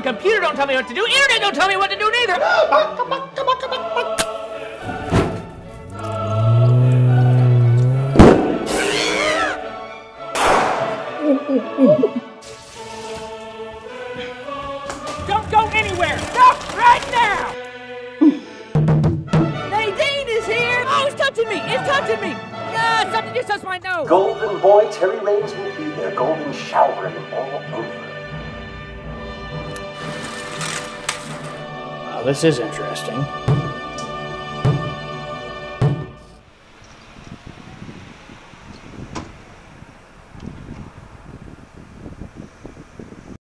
Computer don't tell me what to do. Internet don't tell me what to do neither. Don't go anywhere. Stop right now. Nadine is here. Oh, it's touching me. It's touching me. Ah, something just touched my nose. Golden boy Terry Raines will be there, golden showering all over. Wow, this is interesting.